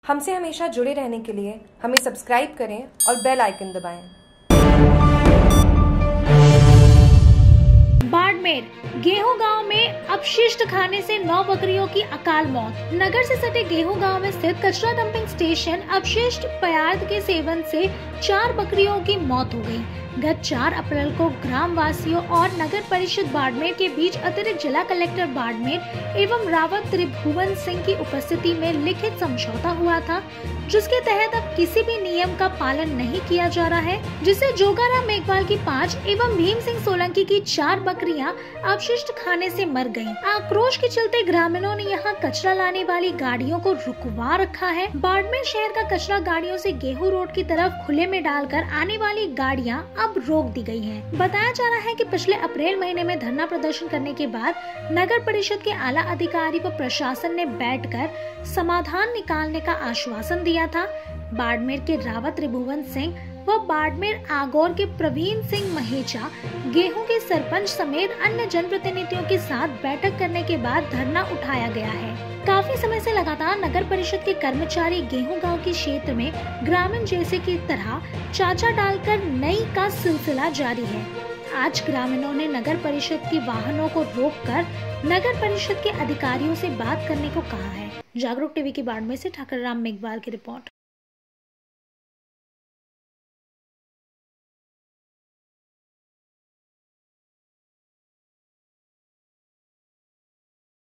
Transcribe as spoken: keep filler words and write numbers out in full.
हमसे हमेशा जुड़े रहने के लिए हमें सब्सक्राइब करें और बेल आइकन दबाएं। बाड़मेर गेहूं गांव में अपशिष्ट खाने से नौ बकरियों की अकाल मौत। नगर से सटे गेहूं गांव में स्थित कचरा डंपिंग स्टेशन अपशिष्ट पदार्थ के सेवन से चार बकरियों की मौत हो गई। गत चार अप्रैल को ग्राम वासियों और नगर परिषद बाड़मेर के बीच अतिरिक्त जिला कलेक्टर बाड़मेर एवं रावत त्रिभुवन सिंह की उपस्थिति में लिखित समझौता हुआ था, जिसके तहत अब किसी भी नियम का पालन नहीं किया जा रहा है, जिससे जोगाराम मेघवाल की पाँच एवं भीम सिंह सोलंकी की चार बकरियां अपशिष्ट खाने से मर गयीं। आक्रोश के चलते ग्रामीणों ने यहां कचरा लाने वाली गाड़ियों को रुकवा रखा है। बाड़मेर शहर का कचरा गाड़ियों से गेहूं रोड की तरफ खुले में डालकर आने वाली गाड़ियां अब रोक दी गई हैं। बताया जा रहा है कि पिछले अप्रैल महीने में धरना प्रदर्शन करने के बाद नगर परिषद के आला अधिकारी व प्रशासन ने बैठकर समाधान निकालने का आश्वासन दिया था। बाड़मेर के रावत त्रिभुवन सिंह व बाड़मेर आगौर के प्रवीण सिंह महेचा गेहूं के सरपंच समेत अन्य जनप्रतिनिधियों के साथ बैठक करने के बाद धरना उठाया गया है। काफी समय से लगातार नगर परिषद के कर्मचारी गेहूं गांव के क्षेत्र में ग्रामीण जैसे की तरह चाचा डालकर नई का सिलसिला जारी है। आज ग्रामीणों ने नगर परिषद के वाहनों को रोककर नगर परिषद के अधिकारियों से बात करने को कहा है। जागरूक टीवी की बाड़मेर से ठाकुर राम मेघवाल की रिपोर्ट।